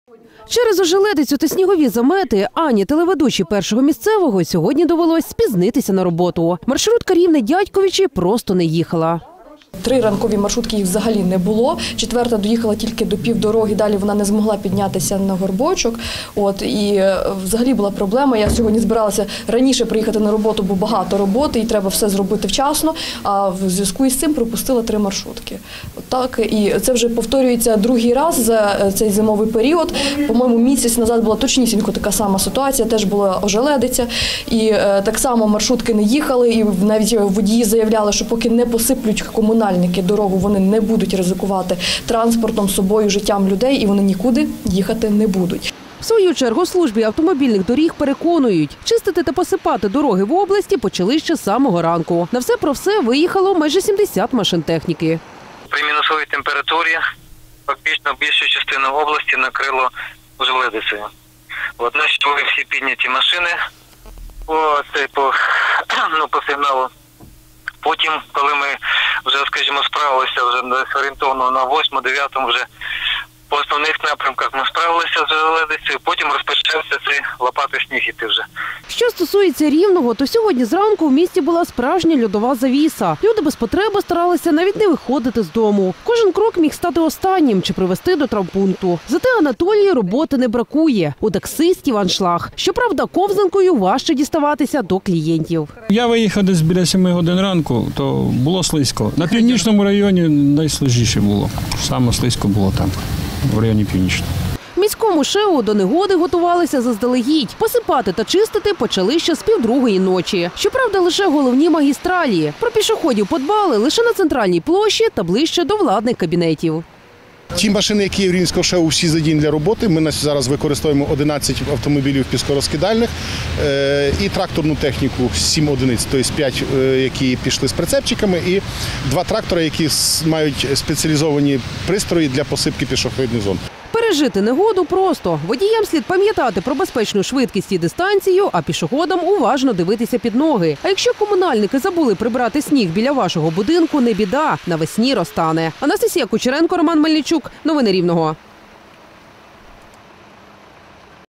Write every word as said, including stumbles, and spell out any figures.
Через ожеледицю та снігові замети Ані, телеведучій Першого місцевого, сьогодні довелось спізнитися на роботу. Маршрутка Рівне-Дядьковичі просто не їхала. Три ранкові маршрутки їх взагалі не було. Четверта доїхала тільки до півдороги, далі вона не змогла піднятися на горбочок. От, і взагалі була проблема. Я сьогодні збиралася раніше приїхати на роботу, бо багато роботи і треба все зробити вчасно, а в зв'язку із цим пропустила три маршрутки. От так, і це вже повторюється другий раз за цей зимовий період. По-моєму, місяць назад була точнісінько така сама ситуація, теж була ожеледиця. І так само маршрутки не їхали, і навіть водії заявляли, що поки не посиплють комунальні дорогу, вони не будуть ризикувати транспортом, собою, життям людей, і вони нікуди їхати не будуть. В свою чергу службі автомобільних доріг переконують, чистити та посипати дороги в області почали ще з самого ранку. На все про все виїхало майже сімдесят машин техніки. При мінусовій температурі фактично більшу частину області накрило ожеледицею. От наші всі підняті машини по, по, ну, по сигналу. Потім, коли ми вже, скажімо, справилися вже орієнтовно на восьмому-дев'ятому вже по основних напрямках ми справилися з ожеледицею, потім розпочався цей лопати сніг іти вже. Що стосується Рівного, то сьогодні зранку в місті була справжня льодова завіса. Люди без потреби старалися навіть не виходити з дому. Кожен крок міг стати останнім чи привести до травмпункту. Зате Анатолії роботи не бракує. У таксистів аншлаг. Щоправда, ковзанкою важче діставатися до клієнтів. Я виїхав десь біля семи годин ранку, то було слизько. На північному районі найслизіше було. Саме слизько було там, в районі Північного. Міському ШЕУ до негоди готувалися заздалегідь. Посипати та чистити почали ще з півдругої ночі. Щоправда, лише головні магістралі. Про пішоходів подбали лише на центральній площі та ближче до владних кабінетів. Ті машини, які є в Рівненського ШЕУ, всі задіяні для роботи. Ми зараз використовуємо одинадцять автомобілів піскорозкидальних і тракторну техніку сім одиниць, тобто п'ять, які пішли з прицепчиками, і два трактори, які мають спеціалізовані пристрої для посипки пішохідних зон. Пережити негоду просто. Водіям слід пам'ятати про безпечну швидкість і дистанцію, а пішоходам уважно дивитися під ноги. А якщо комунальники забули прибрати сніг біля вашого будинку, не біда, навесні розтане. Анастасія Кучеренко, Роман Мельничук. Новини Рівного.